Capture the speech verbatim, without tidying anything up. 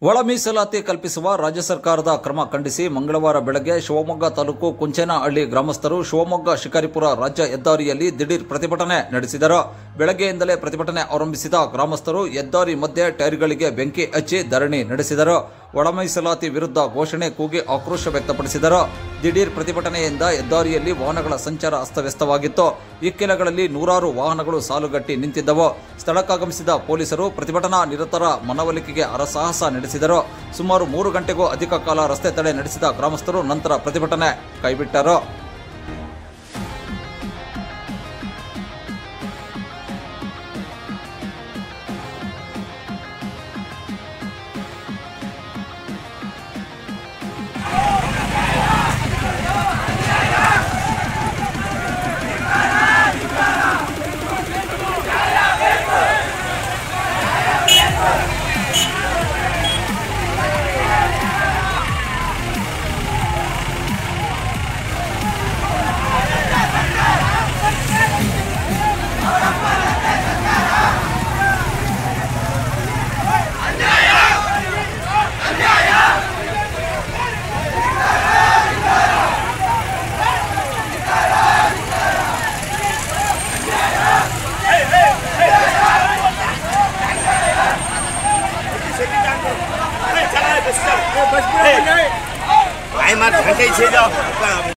ಒಳ ಮೀಸಲಾತಿ ಕಲ್ಪಿಸುವ ರಾಜ್ಯ ಸರ್ಕಾರದ ಕ್ರಮ ಖಂಡಿಸಿ ಮಂಗಳವಾರ ಬೆಳಗ್ಗೆ ಶಿವಮೊಗ್ಗ ತಾಲೂಕು ಕುಂಚೇನಹಳ್ಳಿ ಗ್ರಾಮಸ್ಥರು ಶಿವಮೊಗ್ಗ ಶಿಕಾರಿಪುರ ರಾಜ್ಯ ಹೆದ್ದಾರಿಯಲ್ಲಿ ದಿಢೀರ್ ಪ್ರತಿಭಟನೆ ನಡೆಸಿದರು. ಬೆಳಗ್ಗೆಯಿಂದಲೇ ಪ್ರತಿಭಟನೆ ಆರಂಭಿಸಿದ ಗ್ರಾಮಸ್ಥರು ಹೆದ್ದಾರಿ ಮಧ್ಯೆ ಟೈರ್ಗಳಿಗೆ ಬೆಂಕಿ ಹಚ್ಚಿ ಧರಣಿ ನಡೆಸಿದರು. ಒಳ ಮೀಸಲಾತಿ ವಿರುದ್ಧ ಘೋಷಣೆ ಕೂಗಿ ಆಕ್ರೋಶ ವ್ಯಕ್ತಪಡಿಸಿದರು. ದಿಢೀರ್ ಪ್ರತಿಭಟನೆಯಿಂದ ಹೆದ್ದಾರಿಯಲ್ಲಿ ವಾಹನಗಳ ಸಂಚಾರ ಅಸ್ತವ್ಯಸ್ತವಾಗಿತ್ತು. ಇಕ್ಕೆಲಗಳಲ್ಲಿ ನೂರಾರು ವಾಹನಗಳು ಸಾಲುಗಟ್ಟಿ ನಿಂತಿದ್ದವು. ಸ್ಥಳಕ್ಕಾಗಮಿಸಿದ ಪೊಲೀಸರು ಪ್ರತಿಭಟನಾ ನಿರತರ ಮನವೊಲಿಕೆಗೆ ಹರಸಾಹಸ ನಡೆಸಿದರು. ಸುಮಾರು ಮೂರು ಗಂಟೆಗೂ ಅಧಿಕ ಕಾಲ ರಸ್ತೆ ತಡೆ ನಡೆಸಿದ ಗ್ರಾಮಸ್ಥರು ನಂತರ ಪ್ರತಿಭಟನೆ ಕೈಬಿಟ್ಟರು. Ay, más, gente,